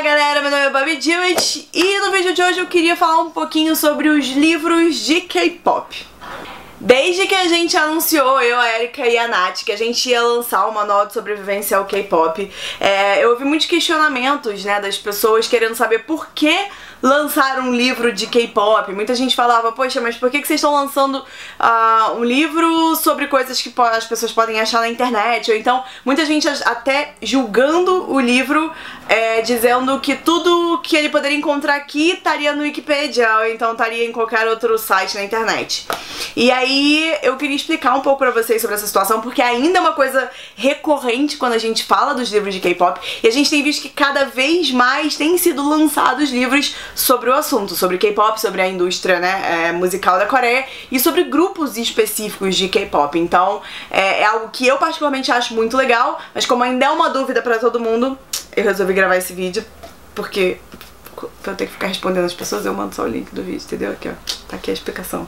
galera, meu nome é Bobby Jewett e no vídeo de hoje eu queria falar um pouquinho sobre os livros de K-pop. Desde que a gente anunciou, eu, a Erika e a Nath, que a gente ia lançar o manual de sobrevivência ao K-pop, eu ouvi muitos questionamentos, né, das pessoas querendo saber por que lançar um livro de K-pop. Muita gente falava, poxa, mas por que vocês estão lançando um livro sobre coisas que as pessoas podem achar na internet? Ou então, muita gente até julgando o livro, dizendo que tudo que ele poderia encontrar aqui estaria no Wikipedia, ou então estaria em qualquer outro site na internet. E aí eu queria explicar um pouco pra vocês sobre essa situação, porque ainda é uma coisa recorrente quando a gente fala dos livros de K-pop, e a gente tem visto que cada vez mais têm sido lançados livros sobre o assunto, sobre K-pop, sobre a indústria, né, musical da Coreia e sobre grupos específicos de K-pop. Então é algo que eu particularmente acho muito legal, mas como ainda é uma dúvida pra todo mundo, eu resolvi gravar esse vídeo, porque pra eu ter que ficar respondendo as pessoas, eu mando só o link do vídeo, entendeu? Aqui, ó, tá aqui a explicação.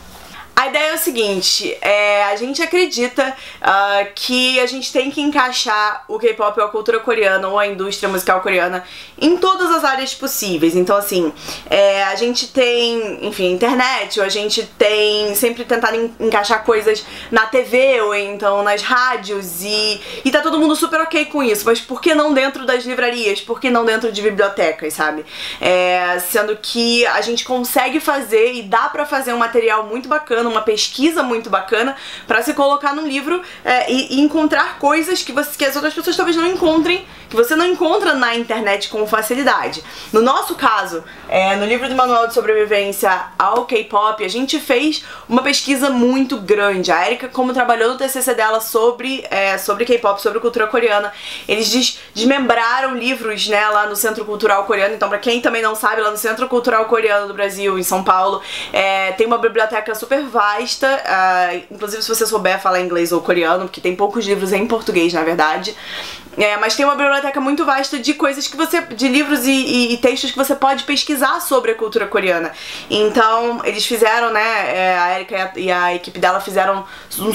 A ideia é o seguinte, a gente acredita que a gente tem que encaixar o K-pop ou a cultura coreana ou a indústria musical coreana em todas as áreas possíveis. Então assim, a gente tem, enfim, internet, ou a gente tem sempre tentado encaixar coisas na TV ou então nas rádios e tá todo mundo super ok com isso, mas por que não dentro das livrarias? Por que não dentro de bibliotecas, sabe? Sendo que a gente consegue fazer e dá pra fazer um material muito bacana, uma pesquisa muito bacana pra se colocar num livro e encontrar coisas que as outras pessoas talvez não encontrem, que você não encontra na internet com facilidade. No nosso caso, no livro do Manual de Sobrevivência ao K-pop, a gente fez uma pesquisa muito grande. A Erika, como trabalhou no TCC dela sobre K-pop, sobre cultura coreana, eles desmembraram livros, né, lá no Centro Cultural Coreano. Então, pra quem também não sabe, lá no Centro Cultural Coreano do Brasil, em São Paulo, tem uma biblioteca super vasta, inclusive se você souber falar inglês ou coreano, porque tem poucos livros em português, na verdade. Mas tem uma biblioteca muito vasta de coisas que de livros e textos que você pode pesquisar sobre a cultura coreana. Então, eles fizeram, né, a Erika e a equipe dela fizeram uma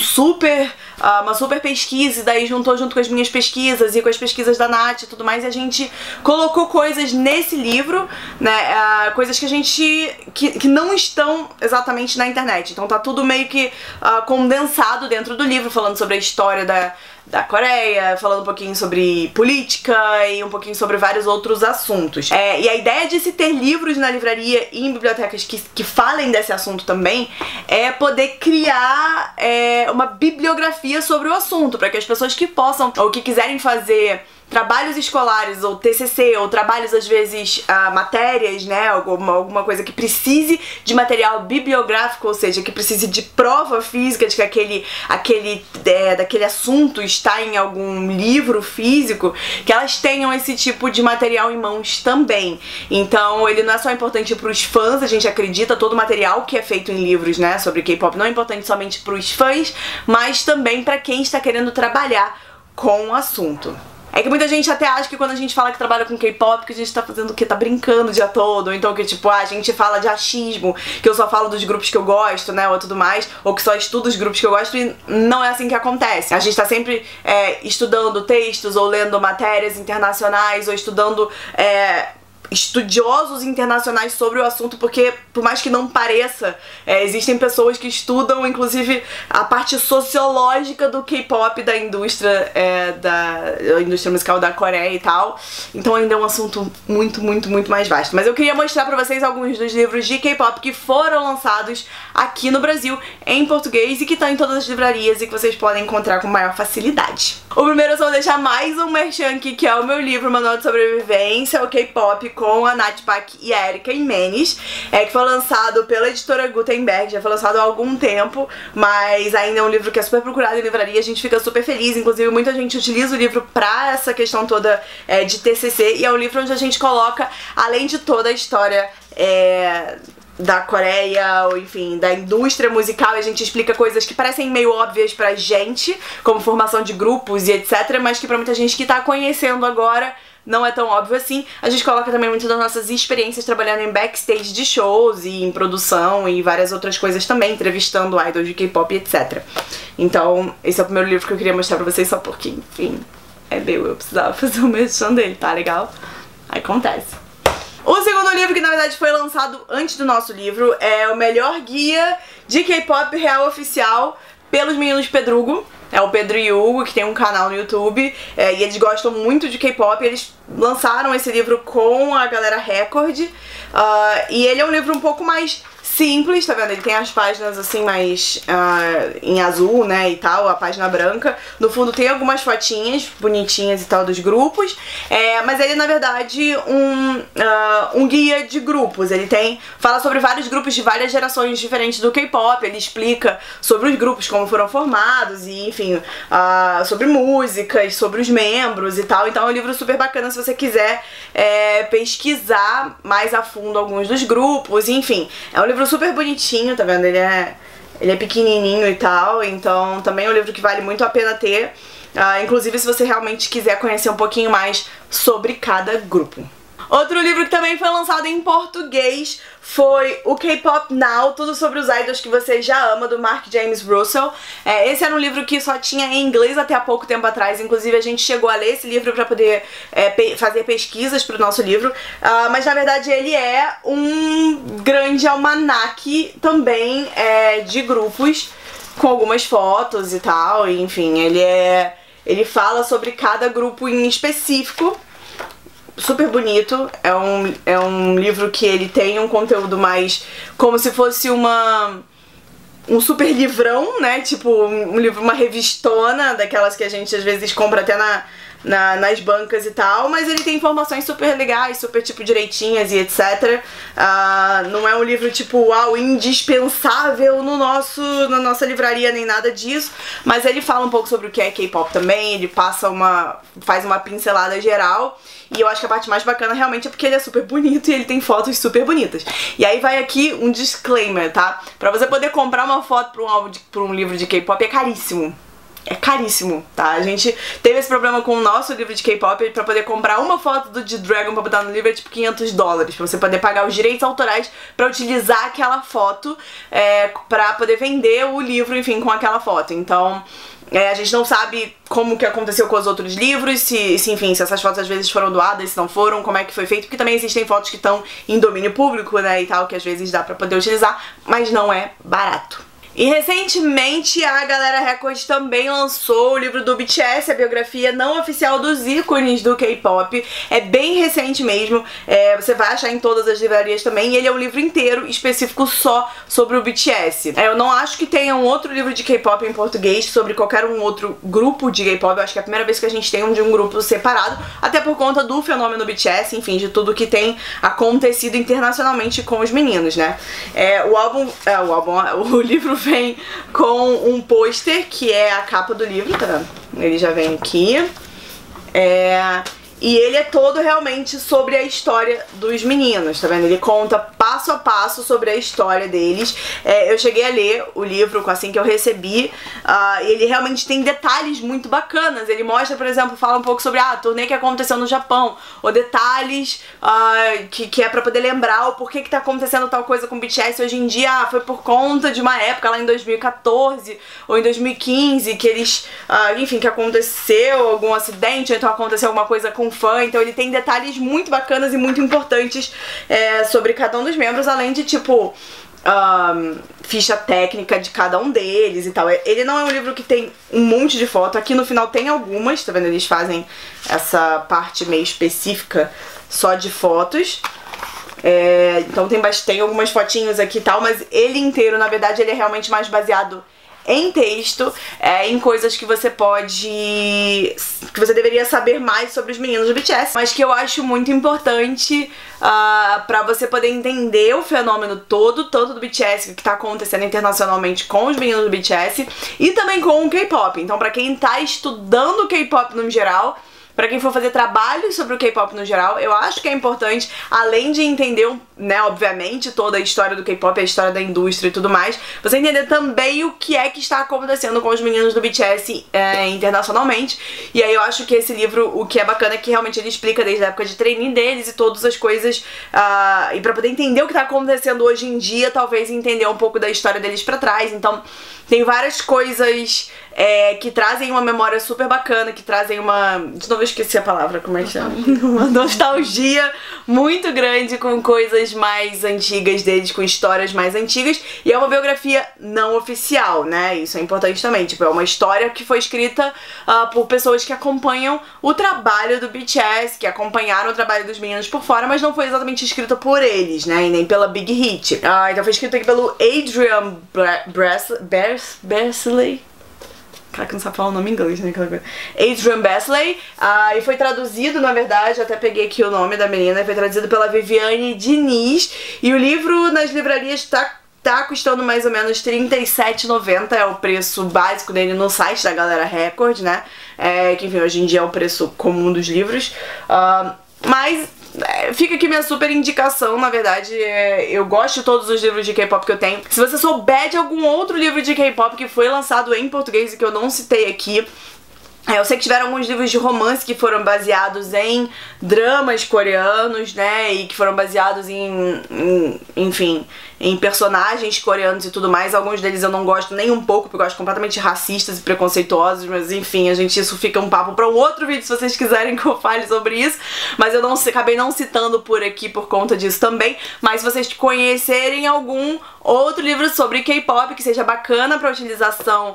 super pesquisa, e daí juntou junto com as minhas pesquisas e com as pesquisas da Nath e tudo mais, e a gente colocou coisas nesse livro, né, coisas que a gente, que não estão exatamente na internet. Então tá tudo meio que condensado dentro do livro, falando sobre a história da Coreia, falando um pouquinho sobre política e um pouquinho sobre vários outros assuntos. E a ideia de se ter livros na livraria e em bibliotecas que falem desse assunto também é poder criar uma bibliografia sobre o assunto, para que as pessoas que possam ou que quiserem fazer trabalhos escolares, ou TCC, ou trabalhos às vezes, matérias, né, alguma coisa que precise de material bibliográfico, ou seja, que precise de prova física de que daquele assunto está em algum livro físico, que elas tenham esse tipo de material em mãos também. Então ele não é só importante para os fãs, a gente acredita, todo o material que é feito em livros, né, sobre K-pop não é importante somente para os fãs, mas também para quem está querendo trabalhar com o assunto. É que muita gente até acha que quando a gente fala que trabalha com K-pop, que a gente tá fazendo o quê? Tá brincando o dia todo, ou então que tipo, a gente fala de achismo, que eu só falo dos grupos que eu gosto, né, ou tudo mais, ou que só estudo os grupos que eu gosto, e não é assim que acontece. A gente tá sempre estudando textos, ou lendo matérias internacionais, ou estudando estudiosos internacionais sobre o assunto, porque por mais que não pareça, existem pessoas que estudam inclusive a parte sociológica do K-pop, da indústria musical da Coreia e tal. Então ainda é um assunto muito, muito, muito mais vasto. Mas eu queria mostrar pra vocês alguns dos livros de K-pop que foram lançados aqui no Brasil em português e que estão em todas as livrarias e que vocês podem encontrar com maior facilidade. O primeiro eu só vou deixar mais um merchan aqui, que é o meu livro Manual de Sobrevivência ao K-pop, com a Nath Pak e a Erika Imenes, que foi lançado pela editora Gutenberg, já foi lançado há algum tempo, mas ainda é um livro que é super procurado em livraria, a gente fica super feliz, inclusive muita gente utiliza o livro pra essa questão toda de TCC, e é um livro onde a gente coloca, além de toda a história da Coreia, ou enfim, da indústria musical, e a gente explica coisas que parecem meio óbvias pra gente, como formação de grupos e etc, mas que pra muita gente que tá conhecendo agora não é tão óbvio assim. A gente coloca também muito das nossas experiências trabalhando em backstage de shows e em produção e várias outras coisas também, entrevistando idols de K-pop e etc. Então, esse é o primeiro livro que eu queria mostrar pra vocês, só porque, enfim, é meu, eu precisava fazer o merchan dele, tá legal? Acontece. O segundo livro, que na verdade foi lançado antes do nosso livro, é o Melhor Guia de K-Pop Real Oficial pelos Meninos Pedrugo. É o Pedro e o Hugo, que tem um canal no YouTube, e eles gostam muito de K-pop. Eles lançaram esse livro com a galera Record, e ele é um livro um pouco mais simples, tá vendo? Ele tem as páginas assim mais em azul, né, e tal, a página branca. No fundo tem algumas fotinhas bonitinhas e tal dos grupos, mas ele na verdade um guia de grupos. Ele fala sobre vários grupos de várias gerações diferentes do K-pop. Ele explica sobre os grupos, como foram formados e enfim, sobre músicas, sobre os membros e tal. Então é um livro super bacana se você quiser pesquisar mais a fundo alguns dos grupos, enfim. É um livro super bonitinho, tá vendo? Ele é pequenininho e tal, então também é um livro que vale muito a pena ter, inclusive se você realmente quiser conhecer um pouquinho mais sobre cada grupo. Outro livro que também foi lançado em português foi o K-Pop Now, tudo sobre os idols que você já ama, do Mark James Russell. Esse era um livro que só tinha em inglês até há pouco tempo atrás, inclusive a gente chegou a ler esse livro pra poder fazer pesquisas pro nosso livro, mas na verdade ele é um grande almanaque também de grupos, com algumas fotos e tal, e, enfim, ele fala sobre cada grupo em específico. Super bonito, é um livro que ele tem um conteúdo mais como se fosse um super livrão, né, tipo um livro, uma revistona, daquelas que a gente às vezes compra até nas bancas e tal, mas ele tem informações super legais, super tipo direitinhas e etc. Não é um livro tipo, uau, indispensável na nossa livraria nem nada disso, mas ele fala um pouco sobre o que é K-pop também, ele faz uma pincelada geral. E eu acho que a parte mais bacana realmente é porque ele é super bonito e ele tem fotos super bonitas. E aí vai aqui um disclaimer, tá? Pra você poder comprar uma foto pra um livro de K-pop é caríssimo. É caríssimo, tá? A gente teve esse problema com o nosso livro de K-pop. Pra poder comprar uma foto do G-Dragon pra botar no livro é tipo $500, pra você poder pagar os direitos autorais pra utilizar aquela foto, pra poder vender o livro, enfim, com aquela foto. Então a gente não sabe como que aconteceu com os outros livros, se essas fotos às vezes foram doadas, se não foram, como é que foi feito, porque também existem fotos que estão em domínio público, né, e tal, que às vezes dá pra poder utilizar, mas não é barato. E recentemente a galera Record também lançou o livro do BTS, a biografia não oficial dos ícones do K-pop. É bem recente mesmo, você vai achar em todas as livrarias também, e ele é um livro inteiro específico só sobre o BTS. Eu não acho que tenha um outro livro de K-pop em português sobre qualquer um outro grupo de K-pop. Eu acho que é a primeira vez que a gente tem um de um grupo separado, até por conta do fenômeno BTS, enfim, de tudo que tem acontecido internacionalmente com os meninos, né? O livro vem com um pôster, que é a capa do livro, tá vendo? Ele já vem aqui. E ele é todo realmente sobre a história dos meninos, tá vendo? Ele conta passo a passo sobre a história deles. Eu cheguei a ler o livro assim que eu recebi, e ele realmente tem detalhes muito bacanas. Ele mostra, por exemplo, fala um pouco sobre a turnê que aconteceu no Japão, ou detalhes que é pra poder lembrar o porquê que tá acontecendo tal coisa com o BTS hoje em dia. Foi por conta de uma época lá em 2014 ou em 2015 que eles, enfim, que aconteceu algum acidente, ou então aconteceu alguma coisa com fã. Então ele tem detalhes muito bacanas e muito importantes sobre cada um dos membros, além de tipo ficha técnica de cada um deles e tal. Ele não é um livro que tem um monte de foto. Aqui no final tem algumas, tá vendo? Eles fazem essa parte meio específica só de fotos. Então tem algumas fotinhos aqui e tal, mas ele inteiro, na verdade, ele é realmente mais baseado em texto, em coisas que você deveria saber mais sobre os meninos do BTS, mas que eu acho muito importante pra você poder entender o fenômeno todo, tanto do BTS, que tá acontecendo internacionalmente com os meninos do BTS, e também com o K-pop. Então pra quem tá estudando o K-pop no geral, pra quem for fazer trabalhos sobre o K-pop no geral, eu acho que é importante, além de entender, né, obviamente, toda a história do K-pop, a história da indústria e tudo mais, você entender também o que é que está acontecendo com os meninos do BTS internacionalmente. E aí eu acho que esse livro, o que é bacana é que realmente ele explica desde a época de trainee deles e todas as coisas, e pra poder entender o que tá acontecendo hoje em dia, talvez entender um pouco da história deles pra trás. Então tem várias coisas que trazem uma memória super bacana, que trazem uma... De novo eu esqueci a palavra, como é que chama? Uma nostalgia muito grande com coisas mais antigas deles, com histórias mais antigas, e é uma biografia não oficial, né? Isso é importante também, tipo, é uma história que foi escrita por pessoas que acompanham o trabalho do BTS, que acompanharam o trabalho dos meninos por fora, mas não foi exatamente escrita por eles, né? E nem pela Big Hit. Então foi escrita aqui pelo Adrian Bersley. Cara que não sabe falar o nome em inglês, né? Adrian Bersley. E foi traduzido, na verdade, até peguei aqui o nome da menina, foi traduzido pela Viviane Diniz. E o livro nas livrarias tá custando mais ou menos R$37,90, é o preço básico dele no site da Galera Record, né? Que enfim, hoje em dia é o preço comum dos livros. Mas fica aqui minha super indicação, na verdade, eu gosto de todos os livros de K-pop que eu tenho. Se você souber de algum outro livro de K-pop que foi lançado em português e que eu não citei aqui, eu sei que tiveram alguns livros de romance que foram baseados em dramas coreanos, né, e que foram baseados enfim, em personagens coreanos e tudo mais. Alguns deles eu não gosto nem um pouco, porque eu acho completamente racistas e preconceituosos, mas enfim, isso fica um papo pra um outro vídeo se vocês quiserem que eu fale sobre isso, mas eu acabei não citando por aqui por conta disso também. Mas se vocês conhecerem algum outro livro sobre K-pop que seja bacana pra utilização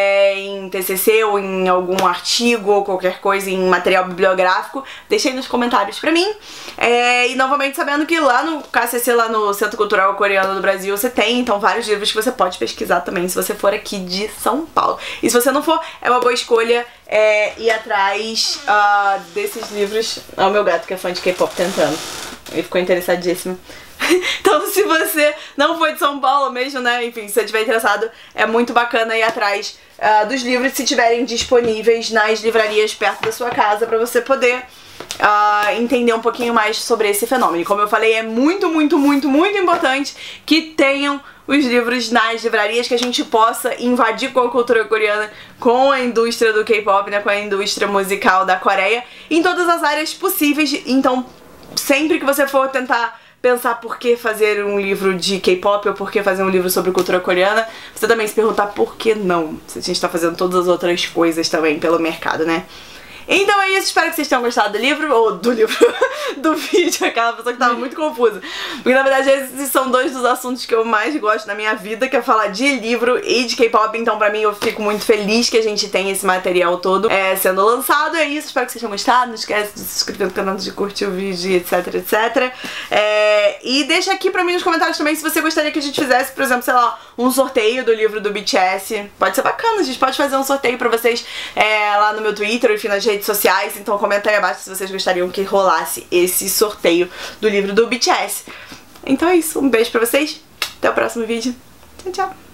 em TCC ou em algum artigo ou qualquer coisa em material bibliográfico, deixem nos comentários pra mim. E novamente sabendo que lá no KCC, lá no Centro Cultural Coreano do Brasil, você tem então vários livros que você pode pesquisar também se você for aqui de São Paulo. E se você não for, é uma boa escolha ir atrás desses livros. Olha o meu gato que é fã de K-pop tentando. Ele ficou interessadíssimo. Então se você não for de São Paulo mesmo, né, enfim, se você estiver interessado, é muito bacana ir atrás dos livros se estiverem disponíveis nas livrarias perto da sua casa, pra você poder entender um pouquinho mais sobre esse fenômeno. Como eu falei, é muito, muito, muito, muito importante que tenham os livros nas livrarias, que a gente possa invadir com a cultura coreana, com a indústria do K-pop, né, com a indústria musical da Coreia, em todas as áreas possíveis. Então, sempre que você for tentar pensar por que fazer um livro de K-pop ou por que fazer um livro sobre cultura coreana, você também se perguntar por que não, se a gente tá fazendo todas as outras coisas também pelo mercado, né? Então é isso, espero que vocês tenham gostado do livro, ou do vídeo, aquela pessoa que tava muito confusa. Porque na verdade esses são dois dos assuntos que eu mais gosto na minha vida, que é falar de livro e de K-pop. Então pra mim eu fico muito feliz que a gente tenha esse material todo sendo lançado. É isso, espero que vocês tenham gostado, não esquece de se inscrever no canal, de curtir o vídeo, etc, etc. E deixa aqui pra mim nos comentários também se você gostaria que a gente fizesse, por exemplo, sei lá, um sorteio do livro do BTS. Pode ser bacana, a gente pode fazer um sorteio pra vocês lá no meu Twitter, enfim, nas redes sociais. Então comenta aí abaixo se vocês gostariam que rolasse esse sorteio do livro do BTS. Então é isso, um beijo pra vocês, até o próximo vídeo, tchau, tchau!